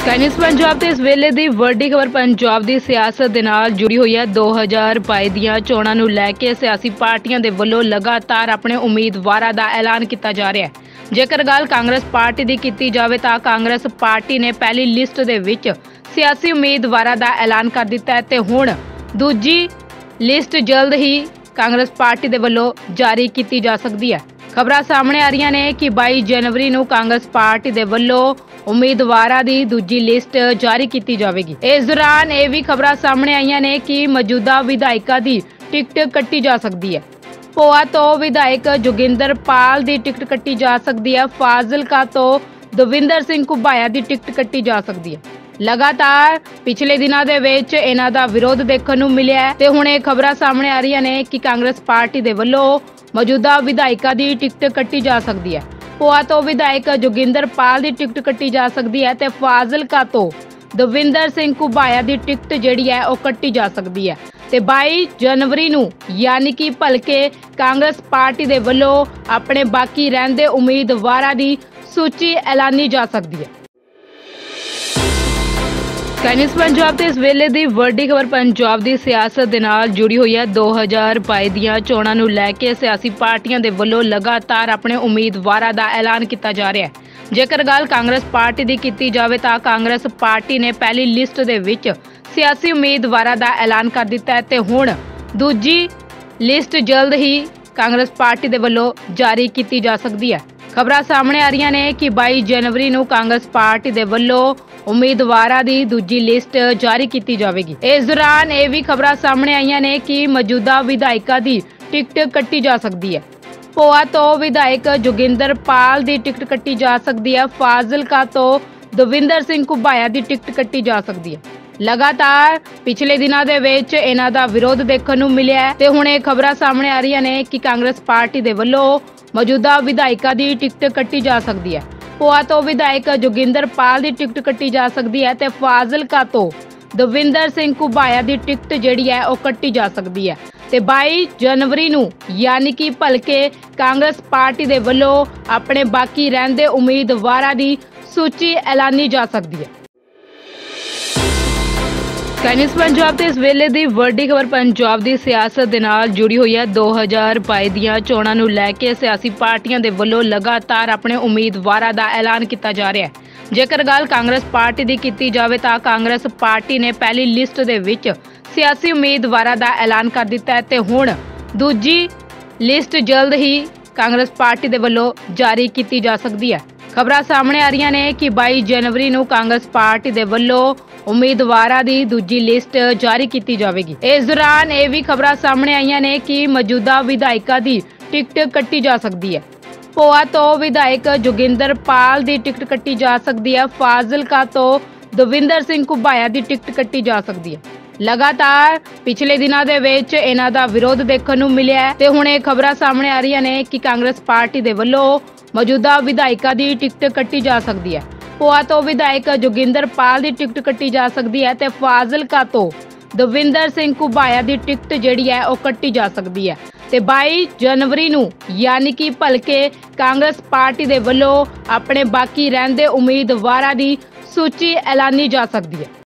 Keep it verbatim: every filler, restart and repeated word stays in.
ਕਾਇਨਸ ਪੰਜਾਬ ਤੇ ਇਸ ਵੇਲੇ ਦੀ ਵੱਡੀ ਖਬਰ ਪੰਜਾਬ ਦੀ ਸਿਆਸਤ ਦੇ ਨਾਲ ਜੁੜੀ ਹੋਈ ਹੈ। ਦੋ ਹਜ਼ਾਰ ਬਾਈ ਦੀਆਂ ਚੋਣਾਂ ਨੂੰ ਲੈ ਕੇ ਸਿਆਸੀ ਪਾਰਟੀਆਂ ਦੇ ਵੱਲੋਂ ਲਗਾਤਾਰ ਆਪਣੇ ਉਮੀਦਵਾਰਾਂ ਦਾ ਐਲਾਨ ਕੀਤਾ ਜਾ ਰਿਹਾ ਹੈ। ਜੇਕਰ ਗੱਲ ਕਾਂਗਰਸ ਪਾਰਟੀ ਦੀ ਕੀਤੀ ਜਾਵੇ ਤਾਂ ਕਾਂਗਰਸ ਪਾਰਟੀ ਨੇ ਪਹਿਲੀ ਲਿਸਟ ਦੇ ਵਿੱਚ ਸਿਆਸੀ ਉਮੀਦਵਾਰਾਂ ਦਾ ਐਲਾਨ ਕਰ ਦਿੱਤਾ ਹੈ ਤੇ ਹੁਣ ਦੂਜੀ ਲਿਸਟ ਜਲਦ ਹੀ ਕਾਂਗਰਸ ਪਾਰਟੀ ਦੇ ਵੱਲੋਂ ਜਾਰੀ ਕੀਤੀ ਜਾ ਸਕਦੀ ਹੈ। ਖਬਰਾਂ ਸਾਹਮਣੇ ਆ ਰਹੀਆਂ ਨੇ ਕਿ ਬਾਈ ਜਨਵਰੀ ਨੂੰ ਕਾਂਗਰਸ ਪਾਰਟੀ ਦੇ ਵੱਲੋਂ ਉਮੀਦਵਾਰਾਂ ਦੀ ਦੂਜੀ ਲਿਸਟ ਜਾਰੀ ਕੀਤੀ ਜਾਵੇਗੀ। ਇਸ ਦੌਰਾਨ ਇਹ ਵੀ ਖਬਰਾਂ ਸਾਹਮਣੇ ਆਈਆਂ ਨੇ ਕਿ ਮੌਜੂਦਾ ਵਿਧਾਇਕਾਂ ਦੀ ਟਿਕਟ ਕੱਟੀ ਜਾ ਸਕਦੀ ਹੈ। ਭੋਆ ਤੋਂ ਵਿਧਾਇਕ ਜੋਗਿੰਦਰ ਪਾਲ ਦੀ ਟਿਕਟ ਕੱਟੀ ਜਾ ਸਕਦੀ ਹੈ। ਫਾਜ਼ਿਲਕਾ ਤੋਂ ਦਵਿੰਦਰ ਸਿੰਘ ਘੁਬਾਇਆ ਦੀ ਟਿਕਟ ਕੱਟੀ ਜਾ ਸਕਦੀ ਹੈ। ਲਗਾਤਾਰ ਪਿਛਲੇ ਦਿਨਾਂ ਦੇ ਵਿੱਚ ਇਹਨਾਂ ਦਾ ਵਿਰੋਧ ਦੇਖਣ ਨੂੰ ਮਿਲਿਆ ਹੈ ਤੇ ਹੁਣ ਇਹ ਖਬਰਾਂ ਸਾਹਮਣੇ ਆ ਰਹੀਆਂ ਨੇ ਕਿ ਕਾਂਗਰਸ ਪਾਰਟੀ ਦੇ ਵੱਲੋਂ ਮੌਜੂਦਾ ਵਿਧਾਇਕਾਂ ਦੀ ਟਿਕਟ ਕੱਟੀ ਜਾ ਸਕਦੀ ਹੈ। ਭੋਆ ਤੋਂ ਵਿਧਾਇਕ ਜੋਗਿੰਦਰ ਪਾਲ ਦੀ ਟਿਕਟ ਕੱਟੀ ਜਾ ਸਕਦੀ ਹੈ ਤੇ ਫਾਜ਼ਿਲਕਾ ਤੋਂ ਦਵਿੰਦਰ ਸਿੰਘ ਘੁਬਾਇਆ ਦੀ ਟਿਕਟ ਜਿਹੜੀ ਹੈ ਉਹ ਕੱਟੀ ਜਾ ਸਕਦੀ ਹੈ ਤੇ ਬਾਈ ਜਨਵਰੀ ਨੂੰ ਯਾਨੀ ਕਿ ਭਲਕੇ ਕਾਂਗਰਸ ਪਾਰਟੀ ਦੇ ਵੱਲੋਂ ਆਪਣੇ ਬਾਕੀ ਰਹਿੰਦੇ ਉਮੀਦਵਾਰਾਂ ਦੀ ਸੂਚੀ ਐਲਾਨੀ ਜਾ ਸਕਦੀ ਹੈ। ਕਾਇਨਸ ਪੰਜਾਬ ਤੇ ਇਸ ਵੇਲੇ ਦੀ ਵੱਡੀ ਖਬਰ ਪੰਜਾਬ ਦੀ ਸਿਆਸਤ ਦੇ ਨਾਲ ਜੁੜੀ ਹੋਈ ਹੈ। ਦੋ ਹਜ਼ਾਰ ਬਾਈ ਦੀਆਂ ਚੋਣਾਂ ਨੂੰ ਲੈ ਕੇ ਸਿਆਸੀ ਪਾਰਟੀਆਂ ਦੇ ਵੱਲੋਂ ਲਗਾਤਾਰ ਆਪਣੇ ਉਮੀਦਵਾਰਾਂ ਦਾ ਐਲਾਨ ਕੀਤਾ ਜਾ ਰਿਹਾ ਹੈ। ਜੇਕਰ ਗੱਲ ਕਾਂਗਰਸ ਪਾਰਟੀ ਦੀ ਕੀਤੀ ਜਾਵੇ ਤਾਂ ਕਾਂਗਰਸ ਪਾਰਟੀ ਨੇ ਪਹਿਲੀ ਲਿਸਟ ਦੇ ਵਿੱਚ ਸਿਆਸੀ ਉਮੀਦਵਾਰਾਂ ਦਾ ਐਲਾਨ ਕਰ ਦਿੱਤਾ ਹੈ ਤੇ ਹੁਣ ਦੂਜੀ ਲਿਸਟ ਜਲਦ ਹੀ ਕਾਂਗਰਸ ਪਾਰਟੀ ਦੇ ਵੱਲੋਂ ਜਾਰੀ ਕੀਤੀ ਜਾ ਸਕਦੀ ਹੈ। ਖਬਰਾਂ ਸਾਹਮਣੇ ਆ ਰਹੀਆਂ ਨੇ ਕਿ ਬਾਈ ਜਨਵਰੀ ਨੂੰ ਕਾਂਗਰਸ ਪਾਰਟੀ ਦੇ ਵੱਲੋਂ ਉਮੀਦਵਾਰਾਂ ਦੀ ਦੂਜੀ ਲਿਸਟ ਜਾਰੀ ਕੀਤੀ ਜਾਵੇਗੀ। ਇਸ ਦੌਰਾਨ ਇਹ ਵੀ ਖਬਰਾਂ ਸਾਹਮਣੇ ਆਈਆਂ ਨੇ ਕਿ ਮੌਜੂਦਾ ਵਿਧਾਇਕਾਂ ਦੀ ਟਿਕਟ ਕੱਟੀ ਜਾ ਸਕਦੀ ਹੈ। ਭੋਆ ਤੋਂ ਵਿਧਾਇਕ ਜੋਗਿੰਦਰ ਪਾਲ ਦੀ ਟਿਕਟ ਕੱਟੀ ਜਾ ਸਕਦੀ ਹੈ। ਫਾਜ਼ਿਲਕਾ ਤੋਂ ਦਵਿੰਦਰ ਸਿੰਘ ਘੁਬਾਇਆ ਦੀ ਟਿਕਟ ਕੱਟੀ ਜਾ ਸਕਦੀ ਹੈ। ਲਗਾਤਾਰ ਪਿਛਲੇ ਦਿਨਾਂ ਦੇ ਵਿੱਚ ਇਹਨਾਂ ਦਾ ਵਿਰੋਧ ਦੇਖਣ ਨੂੰ ਮਿਲਿਆ ਹੈ ਤੇ ਹੁਣ ਇਹ ਖਬਰਾਂ ਸਾਹਮਣੇ ਆ ਰਹੀਆਂ ਨੇ ਕਿ ਕਾਂਗਰਸ ਪਾਰਟੀ ਦੇ ਵੱਲੋਂ ਮੌਜੂਦਾ ਵਿਧਾਇਕਾਂ ਦੀ ਟਿਕਟ ਕੱਟੀ ਜਾ ਸਕਦੀ ਹੈ। ਭੋਆ ਤੋਂ ਵਿਧਾਇਕ ਜੋਗਿੰਦਰ ਪਾਲ ਦੀ ਟਿਕਟ ਕੱਟੀ ਜਾ ਸਕਦੀ ਹੈ ਤੇ ਫਾਜ਼ਿਲਕਾ ਤੋਂ ਦਵਿੰਦਰ ਸਿੰਘ ਘੁਬਾਇਆ ਦੀ ਟਿਕਟ ਜਿਹੜੀ ਹੈ ਉਹ ਕੱਟੀ ਜਾ ਸਕਦੀ ਹੈ ਤੇ ਬਾਈ ਜਨਵਰੀ ਨੂੰ ਯਾਨੀ ਕਿ ਭਲਕੇ ਕਾਂਗਰਸ ਪਾਰਟੀ ਦੇ ਵੱਲੋਂ ਆਪਣੇ ਬਾਕੀ ਰਹਿੰਦੇ ਉਮੀਦਵਾਰਾਂ ਦੀ ਸੂਚੀ ਐਲਾਨੀ ਜਾ ਸਕਦੀ ਹੈ। ਕਾਇਨਸ ਪੰਜਾਬ ਤੇ ਇਸ ਵੇਲੇ ਦੀ ਵੱਡੀ ਖਬਰ ਪੰਜਾਬ ਦੀ ਸਿਆਸਤ ਦੇ ਨਾਲ ਜੁੜੀ ਹੋਈ ਹੈ। ਦੋ ਹਜ਼ਾਰ ਬਾਈ ਦੀਆਂ ਚੋਣਾਂ ਨੂੰ ਲੈ ਕੇ ਸਿਆਸੀ ਪਾਰਟੀਆਂ ਦੇ ਵੱਲੋਂ ਲਗਾਤਾਰ ਆਪਣੇ ਉਮੀਦਵਾਰਾਂ ਦਾ ਐਲਾਨ ਕੀਤਾ ਜਾ ਰਿਹਾ ਹੈ। ਜੇਕਰ ਗੱਲ ਕਾਂਗਰਸ ਪਾਰਟੀ ਦੀ ਕੀਤੀ ਜਾਵੇ ਤਾਂ ਕਾਂਗਰਸ ਪਾਰਟੀ ਨੇ ਪਹਿਲੀ ਲਿਸਟ ਦੇ ਵਿੱਚ ਸਿਆਸੀ ਉਮੀਦਵਾਰਾਂ ਦਾ ਐਲਾਨ ਕਰ ਦਿੱਤਾ ਹੈ ਤੇ ਹੁਣ ਦੂਜੀ ਲਿਸਟ ਜਲਦ ਹੀ ਕਾਂਗਰਸ ਪਾਰਟੀ ਦੇ ਵੱਲੋਂ ਜਾਰੀ ਕੀਤੀ ਜਾ ਸਕਦੀ ਹੈ। ਖਬਰਾਂ ਸਾਹਮਣੇ ਆ ਰਹੀਆਂ ਨੇ ਕਿ ਬਾਈ ਜਨਵਰੀ ਨੂੰ ਕਾਂਗਰਸ ਪਾਰਟੀ ਦੇ ਵੱਲੋਂ ਉਮੀਦਵਾਰਾਂ ਦੀ ਦੂਜੀ ਲਿਸਟ ਜਾਰੀ ਕੀਤੀ ਜਾਵੇਗੀ। ਇਸ ਦੌਰਾਨ ਇਹ ਵੀ ਖਬਰਾਂ ਸਾਹਮਣੇ ਆਈਆਂ ਨੇ ਕਿ ਮੌਜੂਦਾ ਵਿਧਾਇਕਾਂ ਦੀ ਟਿਕਟ ਕੱਟੀ ਜਾ ਸਕਦੀ ਹੈ। ਭੋਆ ਤੋਂ ਵਿਧਾਇਕ ਜੋਗਿੰਦਰ ਪਾਲ ਦੀ ਟਿਕਟ ਕੱਟੀ ਜਾ ਸਕਦੀ ਹੈ। ਫਾਜ਼ਿਲਕਾ ਤੋਂ ਦਵਿੰਦਰ ਸਿੰਘ ਘੁਬਾਇਆ ਦੀ ਟਿਕਟ ਕੱਟੀ ਜਾ ਸਕਦੀ ਹੈ। ਲਗਾਤਾਰ ਪਿਛਲੇ ਦਿਨਾਂ ਦੇ ਵਿੱਚ ਇਹਨਾਂ ਦਾ ਵਿਰੋਧ ਦੇਖਣ ਨੂੰ ਮਿਲਿਆ ਹੈ ਤੇ ਹੁਣ ਇਹ ਖਬਰਾਂ ਸਾਹਮਣੇ ਆ ਰਹੀਆਂ ਨੇ ਕਿ ਕਾਂਗਰਸ ਪਾਰਟੀ ਦੇ ਵੱਲੋਂ ਮੌਜੂਦਾ ਵਿਧਾਇਕਾਂ ਦੀ ਟਿਕਟ ਕੱਟੀ ਜਾ ਸਕਦੀ ਹੈ। ਭੋਆ ਤੋਂ ਵਿਧਾਇਕ ਜੋਗਿੰਦਰ ਪਾਲ ਦੀ ਟਿਕਟ ਕੱਟੀ ਜਾ ਸਕਦੀ ਹੈ ਤੇ ਫਾਜ਼ਿਲਕਾ ਤੋਂ ਦਵਿੰਦਰ ਸਿੰਘ ਘੁਬਾਇਆ ਦੀ ਟਿਕਟ ਜਿਹੜੀ ਹੈ ਉਹ ਕੱਟੀ ਜਾ ਸਕਦੀ ਹੈ ਤੇ ਬਾਈ ਜਨਵਰੀ ਨੂੰ ਯਾਨੀ ਕਿ ਭਲਕੇ ਕਾਂਗਰਸ ਪਾਰਟੀ ਦੇ ਵੱਲੋਂ ਆਪਣੇ ਬਾਕੀ ਰਹਿੰਦੇ ਉਮੀਦਵਾਰਾਂ ਦੀ ਸੂਚੀ ਐਲਾਨੀ ਜਾ ਸਕਦੀ ਹੈ।